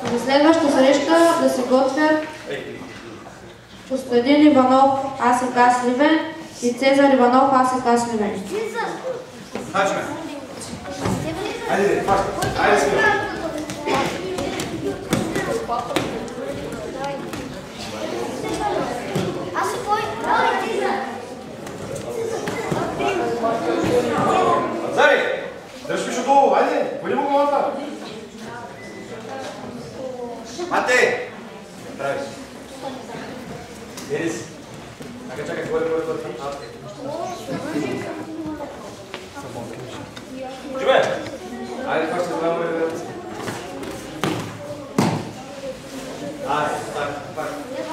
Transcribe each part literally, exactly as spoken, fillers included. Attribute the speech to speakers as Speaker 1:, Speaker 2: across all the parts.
Speaker 1: За следващата среща да се готвят Костадин Иванов, АСК Сливен и Цезар Иванов, АСК Сливен.
Speaker 2: Хайде, хайде сме. Зари, дръж пише долу, хайде, бъди му главата. Матей! Прави си. Еди си. Чакай, чакай, горе, горе, горе. Чубе! Айде, това ще знам, горе, горе. Айде, так, так.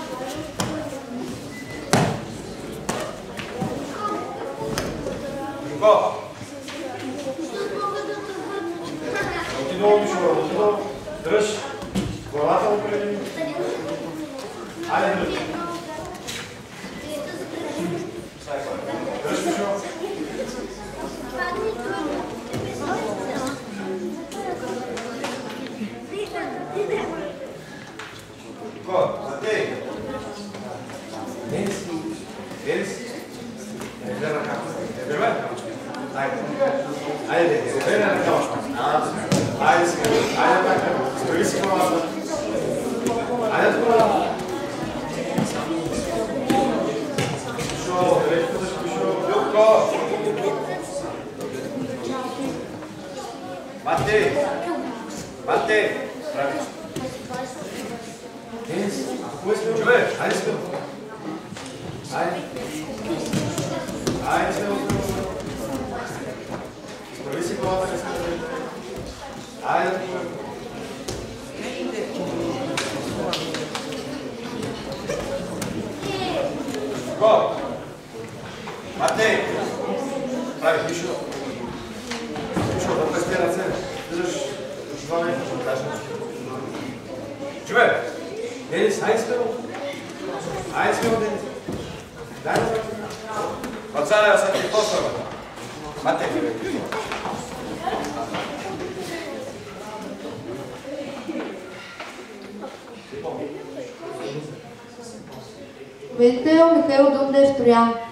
Speaker 2: Жуко! Оти долу, Мишо, оти долу. Дръж. Главата му преди. Айде, дръж. Дръж, Мишо. Жуко, Матей. Денис. Денис. Ебе ръка. Ебе ръка. Айде. Айде, ебе ръка. Айде сега. Айде така. Справи си главата. Айде това. Пишо, къде ще пишо? Любко. Матей. Матей. Прави. Денис, кой сме? Човек, айде сме. Айде. Айде сме. Справи си главата, не сме. Айде. Го! Матей! Прави, Мишо. Мишо, да пъсте ръце. Държаш това не е кажа. Човек! Денис, айде сме. Айде сме, Денис. Дай да. Пацана, са ти посъва. Матей!
Speaker 1: Победител Михаил Дундев Стоян.